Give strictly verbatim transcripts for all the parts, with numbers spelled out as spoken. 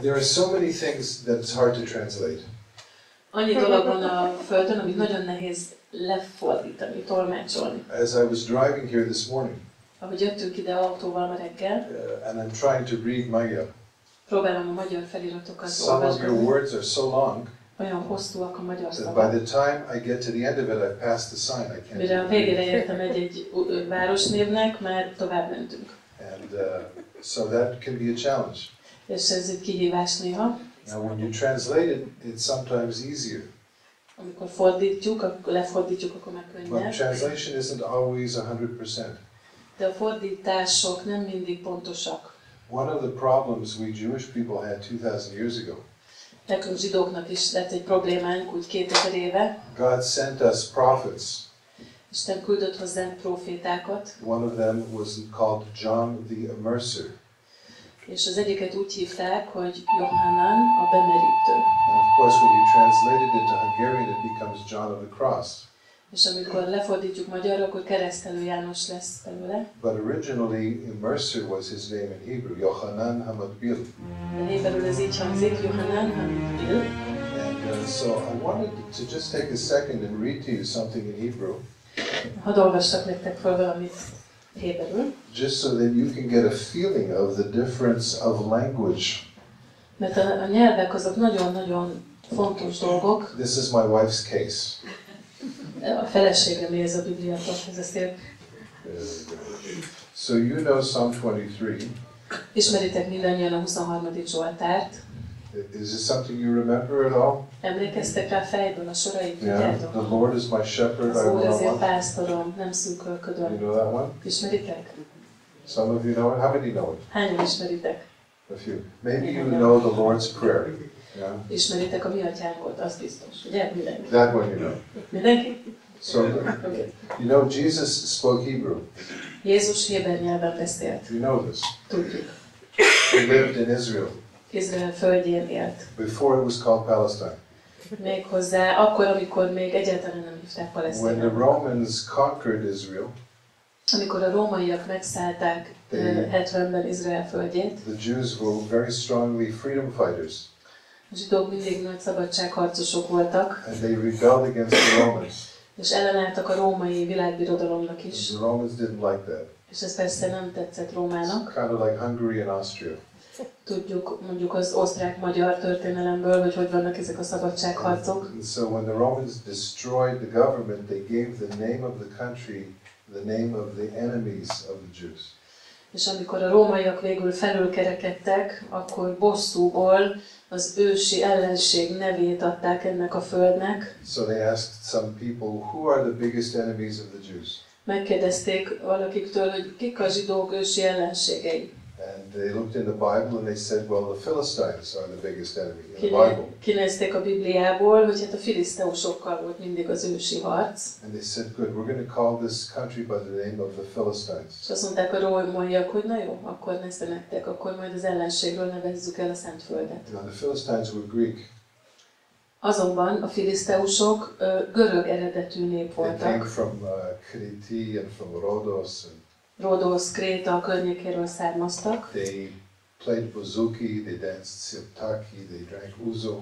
There are so many things that it's hard to translate. Annyi dolog van a Földön, amit nagyon nehéz lefordítani, tolmácsolni. As I was driving here this morning, ahogy jöttünk ide autóval ma reggel, uh, and I'm trying to read Magyar. Próbálom a magyar feliratokat Some of olvasni. your words are so long Olyan hosszúak a magyar that szavak. by the time I get to the end of it, I've passed the sign. I can't. Mire a végére értem egy-egy városnévnek, már tovább mentünk. And uh, so that can be a challenge. És ez egy kihívás néha. Now, when you translate it, it's sometimes easier. Amikor fordítjuk, akkor lefordítjuk, akkor meg But könnyebb. translation isn't always one hundred percent. De a fordítások nem mindig pontosak. One of the problems we Jewish people had two thousand years ago. Nekünk zsidóknak is lett egy problémánk úgy kétezer éve. God sent us prophets. Isten küldött hozzánk profétákat. One of them was called John the Immerser. És az egyiket úgy hívták, hogy Johannan a bemerítő. And of course, when you translate it into Hungarian, it becomes John of the Cross. És amikor lefordítjuk magyarra, akkor Keresztelő János lesz belőle. But originally, Immerser was his name in Hebrew, Yochanan Hamadbil. De héberül ez így hangzik, Johannan Hamadbil. And uh, so I wanted to just take a second and read to you something in Hebrew. Hadd olvassak nektek fel valamit héberül. Just so that you can get a feeling of the difference of language. Mert a, a nyelvek azok nagyon-nagyon fontos dolgok. This is my wife's case. A feleségem ez a Bibliátok, ez a szép. So you know Psalm twenty-three. Ismeritek mindannyian a huszonharmadik Zsoltárt. Is this something you remember at all? Emlékeztek rá fejből a sorait, Yeah. tudjátok? The Lord is my shepherd, I Az Úr will not azért want. pásztorom, nem You szűkölködöm. know that one? Ismeritek? Some of you know it. How many know it? Hányan ismeritek? A few. Maybe you know the Lord's Prayer. Yeah. Ismeritek a mi atyánk volt, az biztos, ugye? Mindenki. That one you know. Mindenki? So, Okay. you know, Jesus spoke Hebrew. Jézus héber nyelven beszélt. You know this. Tudjuk. He lived in Israel Izrael földjén élt. before it was called Palestine. Méghozzá akkor, amikor még egyáltalán nem hívták When the Palesztinát. Romans conquered Israel, Amikor a rómaiak megszállták They- hetvenben Izrael földjét, the Jews were very strongly freedom fighters, a zsidók mindig nagy szabadságharcosok voltak, and they rebelled against the Romans. és ellenálltak a római világbirodalomnak And is. the Romans didn't like that. És ez persze nem tetszett Rómának. Kind of like Hungary and Austria. Tudjuk mondjuk az osztrák-magyar történelemből, hogy hogy vannak ezek a szabadságharcok. And so when the Romans destroyed the government, they gave the name of the country the name of the enemies of the Jews. És amikor a rómaiak végül felülkerekedtek, akkor bosszúból az ősi ellenség nevét adták ennek a földnek. So they asked some people, who are the biggest enemies of the Jews? Megkérdezték valakiktől, hogy kik a zsidók ősi ellenségei. And they looked in the Bible and they said, well, the Philistines are the biggest enemy in the Kiné- Bible. Kinézték a Bibliából, hogy hát a filiszteusokkal volt mindig az ősi harc. And they said, good, we're going to call this country by the name of the Philistines. És azt mondták a rómaiak, hogy na jó, akkor nesze nektek, akkor majd az ellenségről nevezzük el a Szentföldet. Now, the Philistines were Greek. Azonban a filiszteusok ö, görög eredetű nép They came voltak. from uh, Crete and from Rhodos, and Rodosz, Kréta környékéről származtak. they played bouzouki, they danced sirtaki, they drank ouzo.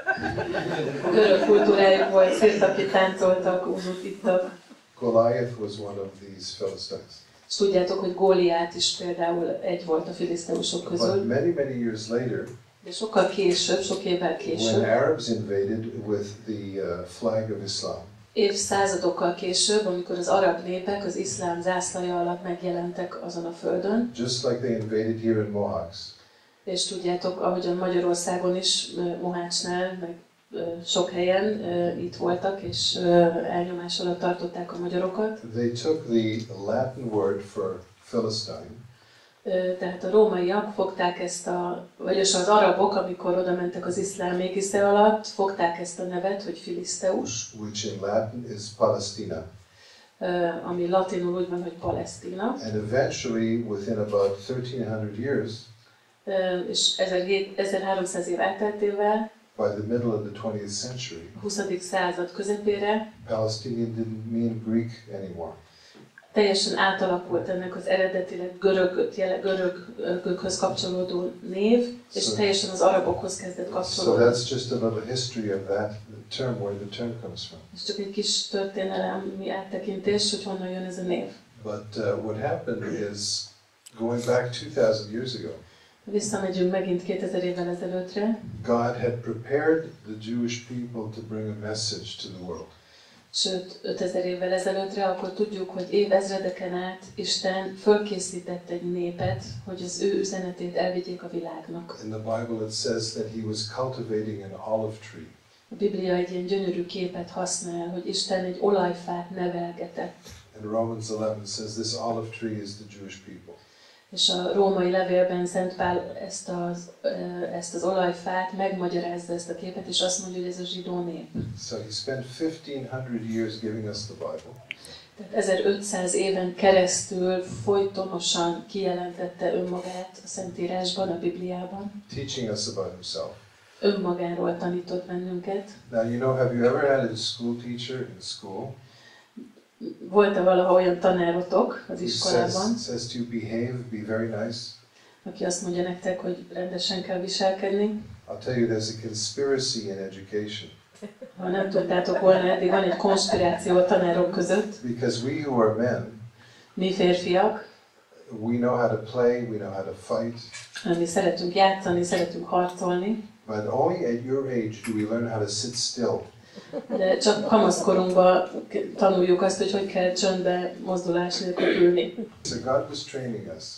A görög kultúrájuk volt, szirtaki táncoltak, uzut ittak. Goliath was one of these Philistines. És tudjátok, hogy Góliát is például egy volt a filiszteusok But közül. many, many years later, De sokkal később, sok évvel when később, Arabs invaded with the uh, flag of Islam, évszázadokkal később, amikor az arab népek az iszlám zászlaja alatt megjelentek azon a földön, just like they invaded here in Mohawks, és tudjátok, ahogyan Magyarországon is, Mohácsnál, meg ö, sok helyen ö, itt voltak, és ö, elnyomás alatt tartották a magyarokat. they took the Latin word for Philistine Ö, Tehát a rómaiak fogták ezt a, vagyis az arabok, amikor oda mentek az iszlám égisze alatt, fogták ezt a nevet, hogy Filiszteus, which in Latin is Palestina. ö, ami latinul úgy van, hogy Palesztina, And eventually, within about thirteen hundred years, Ö, és ezerháromszáz év elteltével, by the middle of the twentieth century, a huszadik század közepére, Palestinian didn't mean Greek anymore. teljesen átalakult ennek az eredetileg görög, jele, görögökhöz kapcsolódó név, és So- teljesen az arabokhoz kezdett So kapcsolódni. that's just a little history of that term, where the term comes from. Ez csak egy kis történelemi áttekintés, hogy honnan jön ez a név. But uh, what happened is, going back two thousand years ago, Visszamegyünk megint kétezer évvel ezelőttre. God had prepared the Jewish people to bring a message to the world. Sőt, ötezer évvel ezelőttre, akkor tudjuk, hogy évezredeken át Isten fölkészített egy népet, hogy az ő üzenetét elvigyék a világnak. In the Bible it says that he was cultivating an olive tree. A Biblia egy ilyen gyönyörű képet használ, hogy Isten egy olajfát nevelgetett. And Romans eleven says this olive tree is the Jewish people. És a római levélben Szent Pál ezt az, ezt az olajfát megmagyarázza ezt a képet, és azt mondja, hogy ez a zsidó nép. So he spent fifteen hundred years giving us the Bible. Tehát ezerötszáz éven keresztül folytonosan kijelentette önmagát a Szentírásban, a Bibliában. Teaching us about himself. Önmagáról tanított bennünket. Now, you know, have you ever had a school teacher in school Volt-e valaha olyan tanárotok az who iskolában, says, says to you, behave, be very nice? aki azt mondja nektek, hogy rendesen kell viselkedni? I'll tell you, there's a conspiracy in education. Ha nem tudtátok volna, eddig van egy konspiráció a tanárok között. Because we who are men, Mi férfiak, we know how to play, we know how to fight, mi szeretünk játszani, szeretünk harcolni, but only at your age do we learn how to sit still. de csak kamaszkorunkban tanuljuk azt, hogy hogy kell csöndbe, mozdulás nélkül ülni. So God was training us.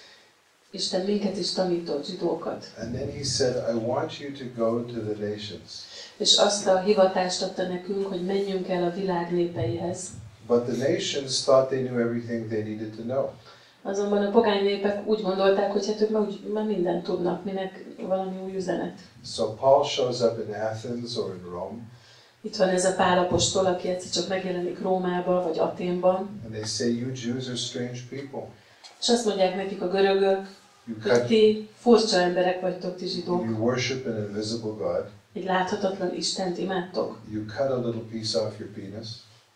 Isten minket is tanított, zsidókat. And then he said, I want you to go to the nations. És azt a hivatást adta nekünk, hogy menjünk el a világ népeihez. But the nations thought they knew everything they needed to know. Azonban a pogány népek úgy gondolták, hogy hát ők már, úgy, már mindent tudnak, minek valami új üzenet. So Paul shows up in Athens or in Rome, Itt van ez a Pál apostol, aki egyszer csak megjelenik Rómába vagy Aténban, and they say, you Jews are strange people. és azt mondják nekik a görögök, You, hogy cut, ti furcsa emberek vagytok, ti zsidók. you worship an invisible God. Egy láthatatlan Istent imádtok. You cut a little piece off your penis,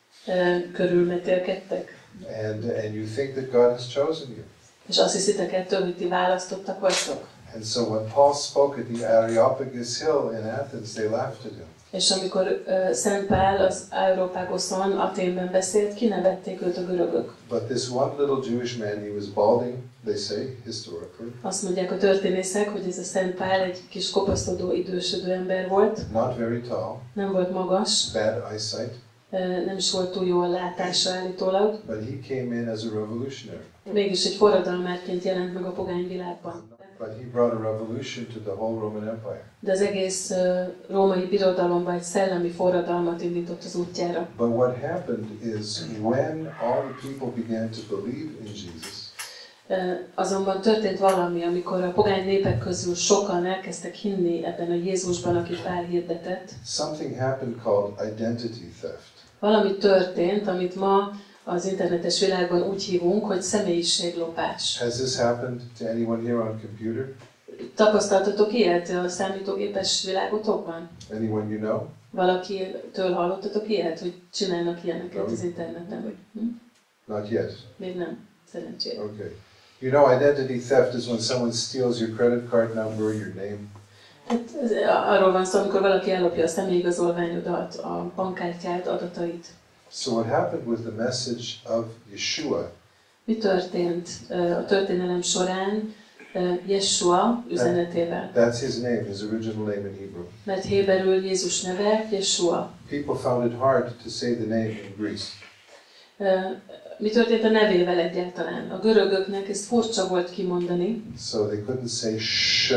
Ö, Körülmetélkedtek. and, and you think that God has chosen you. És azt hiszitek ettől, hogy ti választottak vagytok. And so when Paul spoke at the Areopagus Hill in Athens, they laughed at him. És amikor uh, Szent Pál az Areopagoson, Aténben beszélt, kinevették őt a görögök. But this one little Jewish man, he was balding, they say, historically, Azt mondják a történészek, hogy ez a Szent Pál egy kis kopaszodó, idősödő ember volt. not very tall, Nem volt magas, bad eyesight, uh, nem is volt túl jó a látása állítólag. but he came in as a revolutionary. Mégis egy forradalmárként jelent meg a pogány világban. But he brought a revolution to the whole Roman Empire. De az egész uh, római birodalomban egy szellemi forradalmat indított az útjára. But what happened is when all the people began to believe in Jesus, Uh, azonban történt valami, amikor a pogány népek közül sokan elkezdtek hinni ebben a Jézusban, akit Pál hirdetett. something happened called identity theft. Valami történt, amit ma az internetes világban úgy hívunk, hogy személyiséglopás. Has this happened to anyone here on computer? Tapasztaltatok ilyet a számítógépes világotokban? Anyone you know? Valakitől hallottatok ilyet, hogy csinálnak ilyeneket az interneten? Hm? Not yet. Még nem, szerencsére. Okay. You know, identity theft is when someone steals your credit card number, your name. Hát ez, arról van szó, amikor valaki ellopja a személyigazolványodat, a bankkártyád adatait. So what happened with the message of Yeshua? Mi történt uh, a történelem során uh, Jeshua üzenetével? That's his name, his original name in Hebrew. Mert héberül Jézus neve Jeshua. People found it hard to say the name in Greece. Uh, mi történt a nevével egyáltalán? A görögöknek ez furcsa volt kimondani, So they couldn't say sh.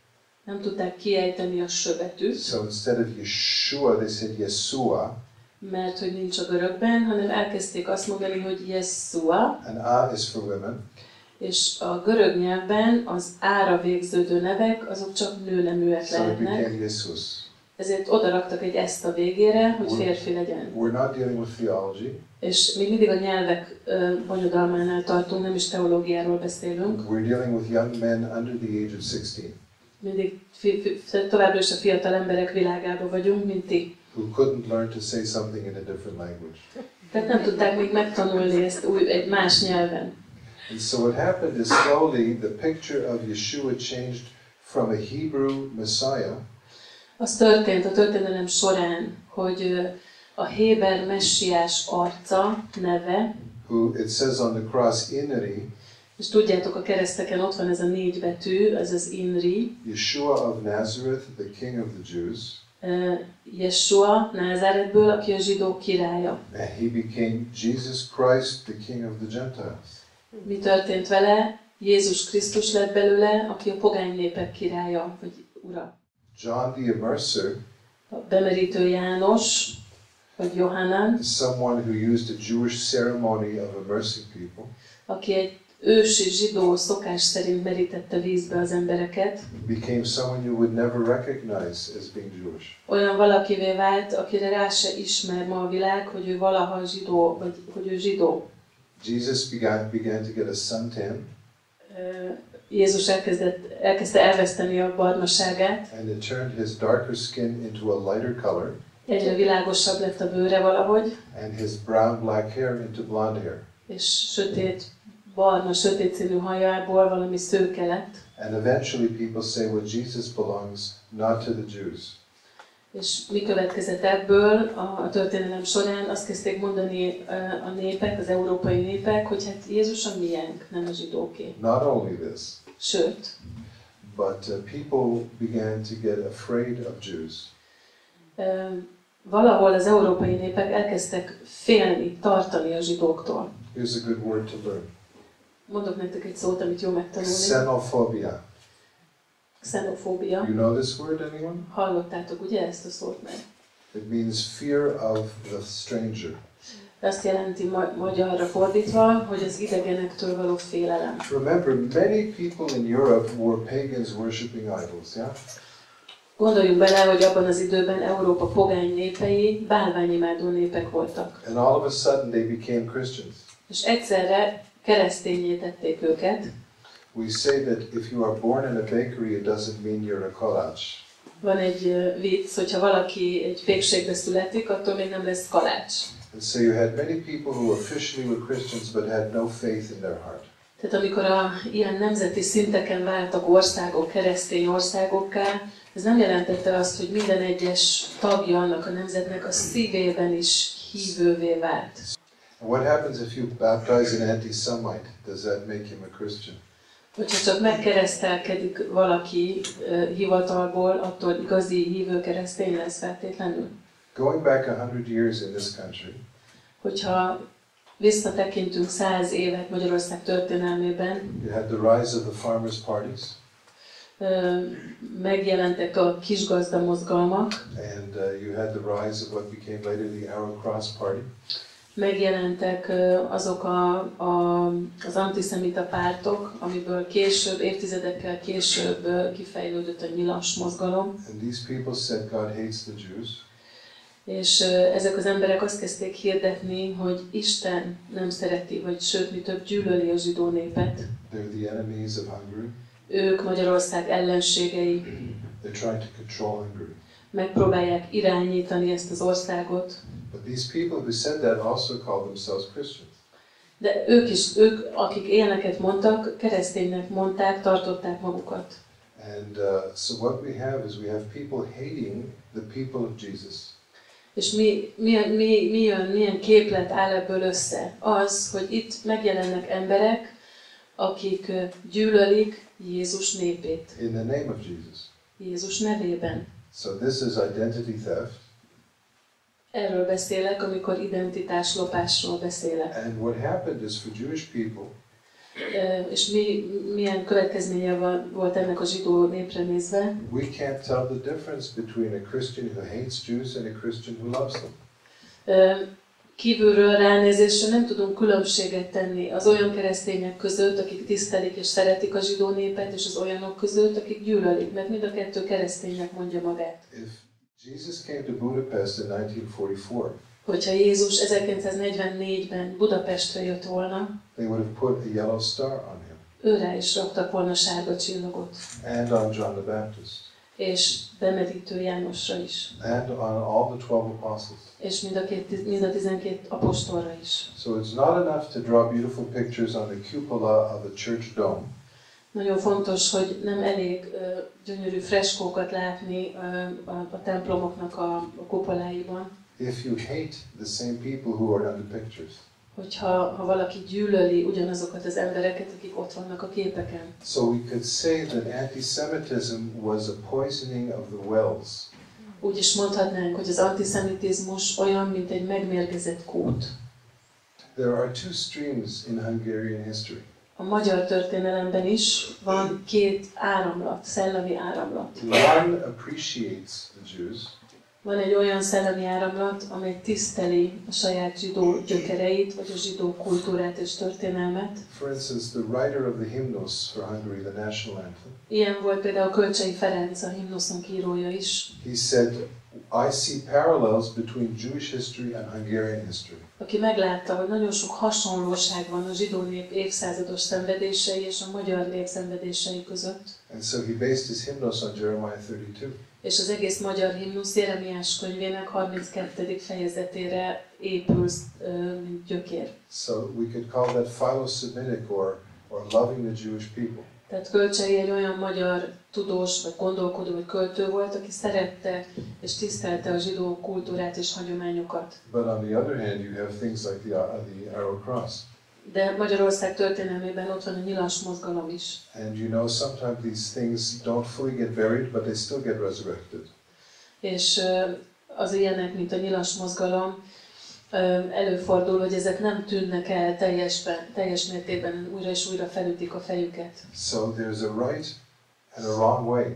nem tudták kiejteni a s betűt, So instead of Yeshua, they said Yeshua. mert hogy nincs a görögben, hanem elkezdték azt mondani, hogy Jeshua, And A is for women. és a görög nyelvben az ára végződő nevek, azok csak nőneműek So it lehetnek, became Jesus. ezért odaraktak egy ezt a végére, hogy férfi legyen. We're not dealing with theology. És még mindig a nyelvek ö, bonyodalmánál tartunk, nem is teológiáról beszélünk. We're dealing with young men under the age of sixteen Mindig fi, fi, továbbra is a fiatal emberek világában vagyunk, mint ti. who couldn't learn to say something in a different language. Tehát nem tudták még megtanulni ezt új, egy más nyelven. And so what happened is slowly the picture of Yeshua changed from a Hebrew Messiah. Az történt a történelem során, hogy a héber messiás arca, neve, who it says on the cross Inri, és tudjátok, a kereszteken ott van ez a négy betű, ez az Inri, Yeshua of Nazareth, the King of the Jews, uh, Yeshua Názáretből, aki a zsidók királya. and he became Jesus Christ, the King of the Gentiles. Mi történt vele? Jézus Krisztus lett belőle, aki a pogány népek királya, vagy ura. John the Immerser A bemerítő János, vagy Johannan, is someone who used a Jewish ceremony of immersing people. aki egy ősi zsidó szokás szerint merítette vízbe az embereket, Became someone you would never recognize as being Jewish. olyan valakivé vált, akire rá se ismer ma a világ, hogy ő valaha zsidó, vagy hogy ő zsidó. Jesus began, began to get a suntan, Jézus elkezdett, elkezdte elveszteni a barnaságát, and it turned his darker skin into a lighter color, egyre világosabb lett a bőre valahogy, and his brown black hair into blonde hair. és sötét, barna, sötét színű hajából valami szőke lett. And eventually people say, well, Jesus belongs not to the Jews. És mi következett ebből a, a történelem során? Azt kezdték mondani a népek, az európai népek, hogy hát Jézus a miénk, nem a zsidóké. Not only this, Sőt, but uh, people began to get afraid of Jews. valahol az európai népek elkezdtek félni, tartani a zsidóktól. Here's a good word to learn. Mondok nektek egy szót, amit jó megtanulni. Xenophobia. Xenofóbia. You know this word, anyone? Hallottátok ugye ezt a szót meg? It means fear of the stranger. Azt jelenti ma- magyarra fordítva, hogy az idegenektől való félelem. Remember, many people in Europe were pagans worshiping idols, yeah? Gondoljunk bele, hogy abban az időben Európa pogány népei bálványimádó népek voltak. And all of a sudden they became Christians. És egyszerre keresztényé tették őket. We say that if you are born in a bakery, it doesn't mean you're a kolács. Van egy uh, vicc, hogyha valaki egy pékségbe születik, attól még nem lesz kalács. And so you had many people who officially were Christians but had no faith in their heart. Tehát amikor a ilyen nemzeti szinteken váltak országok keresztény országokká, ez nem jelentette azt, hogy minden egyes tagja annak a nemzetnek a szívében is hívővé vált. And what happens if you baptize an anti-Semite? Does that make him a Christian? Hogyha csak megkeresztelkedik valaki uh, hivatalból, attól igazi hívő keresztény lesz feltétlenül. Going back a hundred years in this country, Hogyha visszatekintünk száz évet Magyarország történelmében, you had the rise of the farmers' parties, uh, megjelentek a kisgazda mozgalmak, and uh, you had the rise of what became later the Arrow Cross Party. megjelentek uh, azok a, a, az antiszemita pártok, amiből később, évtizedekkel később uh, kifejlődött a nyilas mozgalom. And these people said God hates the Jews. És uh, ezek az emberek azt kezdték hirdetni, hogy Isten nem szereti, vagy sőt, mi több gyűlöli a zsidó népet. They're the enemies of Hungary. Ők Magyarország ellenségei, They're trying to control Hungary. megpróbálják irányítani ezt az országot. But these people who said that also called themselves Christians. De ők is, ők, akik ilyeneket mondtak, kereszténynek mondták, tartották magukat. And uh, so what we have is we have people hating the people of Jesus. És mi, mi, mi, mi jön, milyen képlet áll ebből össze? Az, hogy itt megjelennek emberek, akik gyűlölik Jézus népét. In the name of Jesus. Jézus nevében. So this is identity theft. Erről beszélek, amikor identitáslopásról beszélek. And what happened is for Jewish people, És mi, milyen következménye van, volt ennek a zsidó népre nézve? we can't tell the difference between a Christian who hates Jews and a Christian who loves them. Kívülről ránézésre nem tudunk különbséget tenni az olyan keresztények között, akik tisztelik és szeretik a zsidó népet, és az olyanok között, akik gyűlölik, mert mind a kettő kereszténynek mondja magát. If Jesus came to Budapest in nineteen forty-four, Hogyha Jézus ezerkilencszáznegyvennégyben Budapestre jött volna, they would have put a yellow star on him őrá is raktak volna sárga csillagot. and on John the Baptist. és bemerítő Jánosra is. And on all the twelve apostles. És mind a, két, mind a tizenkét apostolra is. So it's not enough to draw beautiful pictures on the cupola of a church dome. Nagyon fontos, hogy nem elég uh, gyönyörű freskókat látni uh, a, a templomoknak a, a kupoláiban. If you hate the same people who are on the pictures. Hogyha ha valaki gyűlöli ugyanazokat az embereket, akik ott vannak a képeken. So we could say that anti-Semitism was a poisoning of the wells. Úgy is mondhatnánk, hogy az antiszemitizmus olyan, mint egy megmérgezett kút. There are two streams in Hungarian history. A magyar történelemben is van két áramlat, szellemi áramlat. One appreciates the Jews. Van egy olyan szellemi áramlat, amely tiszteli a saját zsidó gyökereit, vagy a zsidó kultúrát és történelmet. For instance, the writer of the hymnals for Hungary, the national anthem. Ilyen volt például Kölcsey Ferenc, a himnuszunk írója is. He said, I see parallels between Jewish history and Hungarian history. Aki meglátta, hogy nagyon sok hasonlóság van a zsidó nép évszázados szenvedései és a magyar nép szenvedései között. And so he based his hymnals on Jeremiah thirty-two. És az egész magyar himnusz Jeremiás könyvének harminckettedik fejezetére épül, mint gyökér. So we could call that Philo-Semitic or, or loving the Jewish people. Tehát Kölcsey egy olyan magyar tudós, vagy gondolkodó, vagy költő volt, aki szerette és tisztelte a zsidó kultúrát és hagyományokat. But on the other hand, you have things like the, uh, the Arrow Cross. De Magyarország történelmében ott van a nyilas mozgalom is. And you know, sometimes these things don't fully get buried, but they still get resurrected. És az ilyenek, mint a nyilas mozgalom, előfordul, hogy ezek nem tűnnek el teljesben, teljes mértékben, újra és újra felütik a fejüket. So there's a right and a wrong way.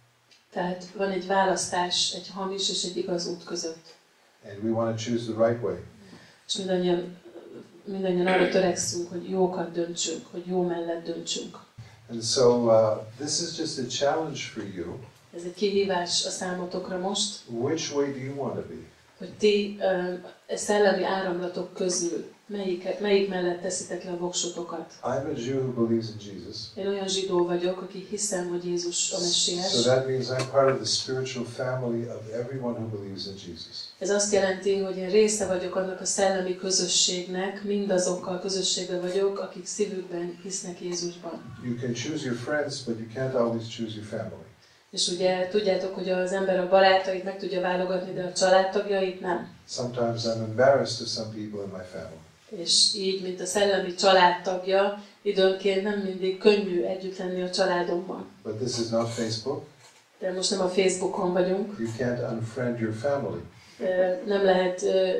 Tehát van egy választás, egy hamis és egy igaz út között. And we want to choose the right way. És mindannyian, mindannyian arra törekszünk, hogy jókat döntsünk, hogy jó mellett döntsünk. And so uh, this is just a challenge for you. Ez egy kihívás a számotokra most, Which way do you want to be? hogy ti uh, szellemi áramlatok közül melyik, melyik mellett teszitek le a voksotokat. I'm a Jew who believes in Jesus. Én olyan zsidó vagyok, aki hiszem, hogy Jézus a Messiás. So that means I'm part of the spiritual family of everyone who believes in Jesus. Ez azt jelenti, hogy én része vagyok annak a szellemi közösségnek, mindazokkal közösségben vagyok, akik szívükben hisznek Jézusban. You can choose your friends, but you can't always choose your family. És ugye tudjátok, hogy az ember a barátait meg tudja válogatni, de a családtagjait nem. Sometimes I'm embarrassed to some people in my family. És így, mint a szellemi családtagja, időnként nem mindig könnyű együtt lenni a családommal. But this is not Facebook. De most nem a Facebookon vagyunk. You can't unfriend your family. Nem lehet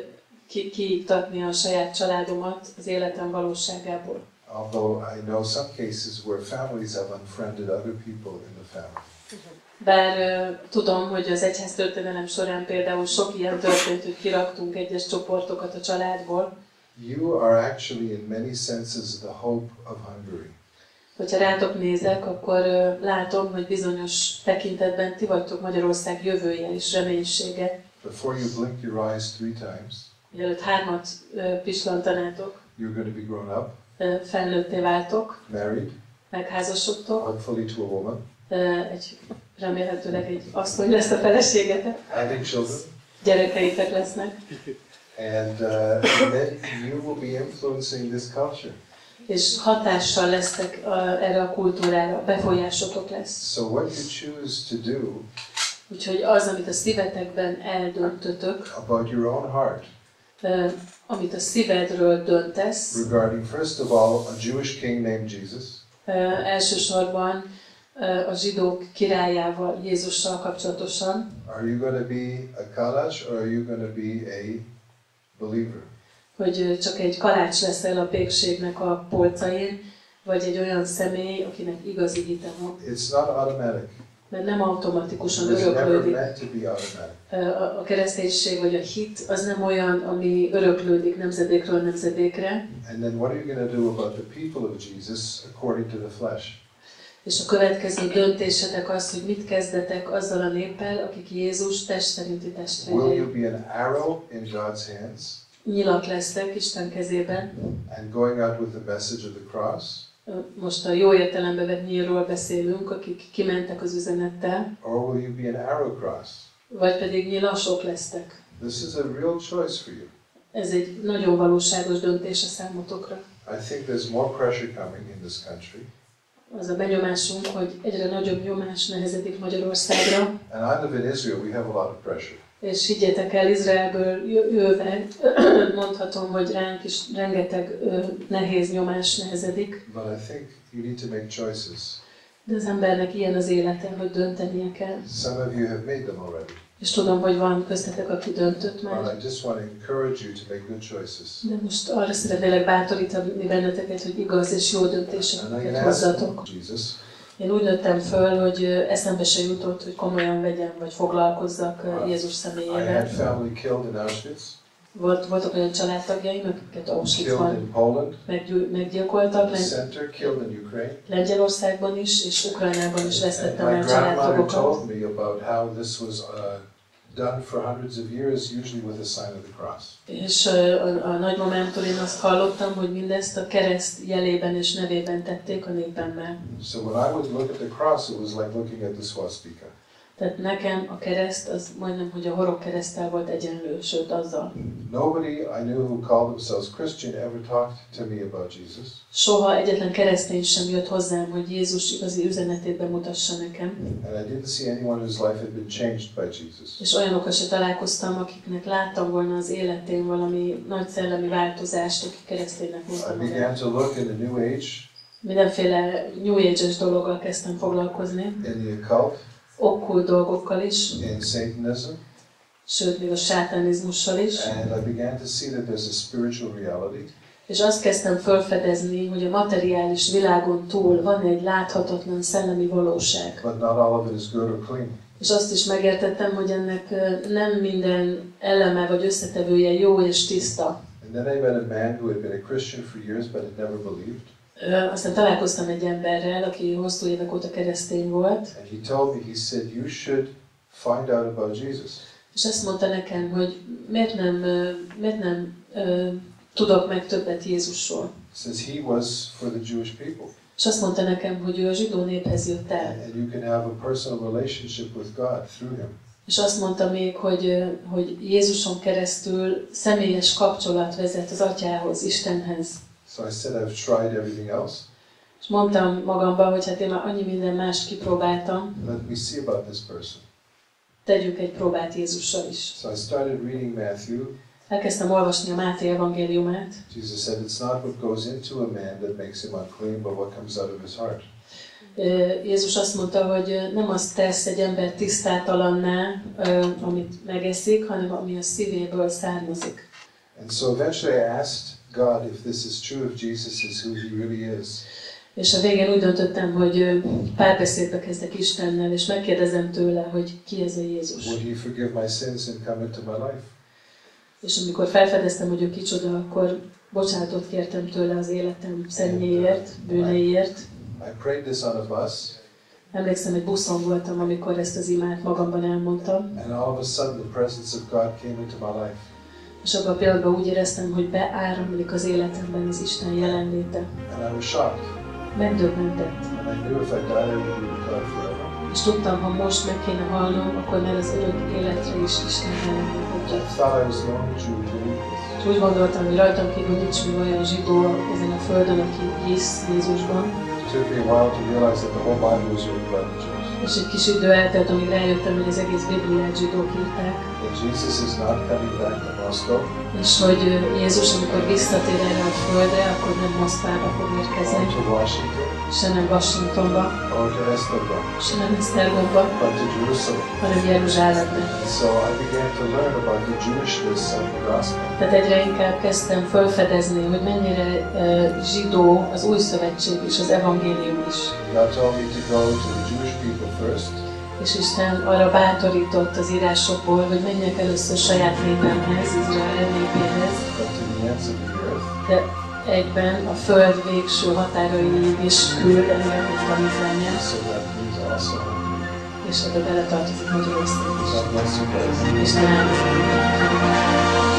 ki- kiiktatni a saját családomat az életem valóságából. Although I know some cases where families have unfriended other people in the family. Bár uh, tudom, hogy az egyháztörténelem során például sok ilyen történt, hogy kiraktunk egyes csoportokat a családból. You are actually in many senses the hope of Hungary. Hogyha rátok nézek, akkor uh, látom, hogy bizonyos tekintetben ti vagytok Magyarország jövője és reménysége. Before you blink your eyes three times, Mielőtt hármat uh, pislantanátok, you're going to be grown up, uh, felnőtté váltok, married, megházasodtok, hopefully to a woman, uh, egy, remélhetőleg egy asszony lesz a feleségetek, having children, gyerekeitek lesznek, and uh, then you will be influencing this culture. és hatással lesztek uh, erre a kultúrára, befolyásotok lesz. So what you choose to do Úgyhogy az, amit a szívetekben eldöntötök, about your own heart, uh, amit a szívedről döntesz, regarding first of all a Jewish king named Jesus, uh, elsősorban uh, a zsidók királyával, Jézussal kapcsolatosan, are you going to be a kalash or are you going to be a believer? hogy uh, csak egy kalács leszel a pékségnek a polcain, vagy egy olyan személy, akinek igazi hite van. It's not automatic. Mert nem automatikusan It was never öröklődik. meant to be automatic. Uh, A, a kereszténység vagy a hit az nem olyan, ami öröklődik nemzedékről nemzedékre. And then what are you going to do about the people of Jesus according to the flesh? És a következő döntésetek az, hogy mit kezdetek azzal a néppel, akik Jézus test szerinti Will testvérei. you be an arrow in God's hands Nyilak lesztek Isten kezében, and going out with the message of the cross? most a jó értelembe vett nyílról beszélünk, akik kimentek az üzenettel, or will you be an arrow cross? vagy pedig nyilasok lesztek. This is a real choice for you. Ez egy nagyon valóságos döntés a számotokra. I think there's more pressure coming in this country. Az a benyomásunk, hogy egyre nagyobb nyomás nehezedik Magyarországra. And I live in Israel, we have a lot of pressure. És higgyétek el, Izraelből jöve, mondhatom, hogy ránk is rengeteg nehéz nyomás nehezedik. But I think you need to make choices. De az embernek ilyen az élete, hogy döntenie kell. Some of you have made them already. És tudom, hogy van köztetek, aki döntött már. But I just want to encourage you to make good choices. De most arra szeretnélek bátorítani benneteket, hogy igaz és jó döntéseket hozzatok. Én úgy nőttem föl, hogy eszembe se jutott, hogy komolyan vegyem, vagy foglalkozzak Jézus személyével. Volt, voltak olyan családtagjaim, akiket Auschwitzban meggyilkoltak, meg Lengyelországban is, és Ukrajnában is vesztettem el családtagokat. Done for hundreds of years, usually with a sign of the cross. És a, a nagymamámtól én azt hallottam, hogy mindezt a kereszt jelében és nevében tették a népemmel. So when I would look at the cross, it was like looking at the swastika. Tehát nekem a kereszt az majdnem, hogy a horog kereszttel volt egyenlő, sőt azzal. Nobody I knew who called themselves Christian ever talked to me about Jesus. Soha egyetlen keresztény sem jött hozzám, hogy Jézus igazi üzenetét bemutassa nekem. And I didn't see anyone whose life had been changed by Jesus. És olyanokkal se találkoztam, akiknek láttam volna az életén valami nagy szellemi változást, akik kereszténynek voltak. I began to look in the New Age. Mindenféle New Age-es dologgal kezdtem foglalkozni. In the occult. Okkult dolgokkal is. In Satanism. Sőt, még a sátánizmussal is. And I began to see that there's a spiritual reality. És azt kezdtem felfedezni, hogy a materiális világon túl van egy láthatatlan szellemi valóság. But not all of it is good or clean. És azt is megértettem, hogy ennek nem minden eleme vagy összetevője jó és tiszta. And then I met a man who had been a Christian for years but had never believed. Uh, aztán találkoztam egy emberrel, aki hosszú évek óta keresztény volt. And he told me, he said, you should find out about Jesus. És azt mondta nekem, hogy miért nem, uh, miért nem uh, tudok meg többet Jézusról. Says he was for the Jewish people. És azt mondta nekem, hogy ő a zsidó néphez jött el. And you can have a personal relationship with God through him. És azt mondta még, hogy, hogy Jézuson keresztül személyes kapcsolat vezet az Atyához, Istenhez. So I said I've tried everything else. És mondtam magamban, hogy hát én már annyi minden mást kipróbáltam. Let me see about this person. Tegyük egy próbát Jézussal is. So I started reading Matthew. Elkezdtem olvasni a Máté evangéliumát. Jesus said it's not what goes into a man that makes him unclean, but what comes out of his heart. Jézus azt mondta, hogy nem azt tesz egy ember tisztátalanná, amit megeszik, hanem ami a szívéből származik. And so eventually I asked God if this is true, if Jesus is who he really is. És a végén úgy döntöttem, hogy párbeszédbe kezdek Istennel, és megkérdezem tőle, hogy ki ez a Jézus. Would he forgive my sins and come into my life? És amikor felfedeztem, hogy ő kicsoda, akkor bocsánatot kértem tőle az életem szennyéért, bűneiért. I prayed this on a bus. Emlékszem, egy buszon voltam, amikor ezt az imát magamban elmondtam. And all of a sudden the presence of God came into my life. És abban a pillanatban úgy éreztem, hogy beáramlik az életemben az Isten jelenléte. And I was shocked. Megdöbbentett. And I knew if I died, I would be with God forever. És tudtam, ha most meg kéne halnom, akkor már az örök életre is Isten jelenléte. I thought I was the only Jew who believed this. És úgy gondoltam, hogy rajtam kívül nincs még olyan zsidó ezen a földön, aki hisz Jézusban. It took me a while to realize that the whole Bible was written by the Jews. És egy kis idő eltelt, amíg rájöttem, hogy az egész Bibliát zsidók írták. That Jesus is not coming back to Moscow. És hogy Jézus, amikor visszatér erre a földre, akkor nem Moszkvába fog érkezni. Or to Washington. Se nem Washingtonba. Or to Esztergom. Se nem Esztergomba. But to Jerusalem. Hanem Jeruzsálembe. So I began to learn about the Jewishness of the gospel. Tehát egyre inkább kezdtem felfedezni, hogy mennyire uh, zsidó az új szövetség és az evangélium is. God told me to go to the Jewish people first. És Isten arra bátorított az írásokból, hogy menjek először saját népemhez, Izrael népéhez, de egyben a föld végső határaiig is küld engem egy tanítványát, és ebbe beletartozik Magyarország is. Isten áldjon.